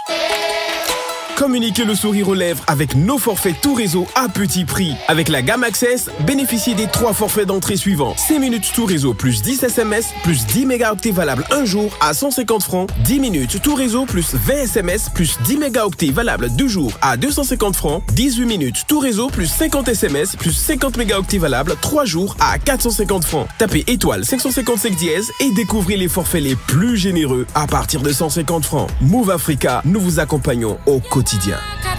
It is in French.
Communiquez le sourire aux lèvres avec nos forfaits tout réseau à petit prix. Avec la gamme Access, bénéficiez des 3 forfaits d'entrée suivants. 6 minutes tout réseau plus 10 SMS plus 10 mégaoctets valables un jour à 150 francs. 10 minutes tout réseau plus 20 SMS plus 10 mégaoctets valables 2 jours à 250 francs. 18 minutes tout réseau plus 50 SMS plus 50 mégaoctets valables 3 jours à 450 francs. Tapez étoile 555 dièse et découvrez les forfaits les plus généreux à partir de 150 francs. Move Africa, nous vous accompagnons au quotidien.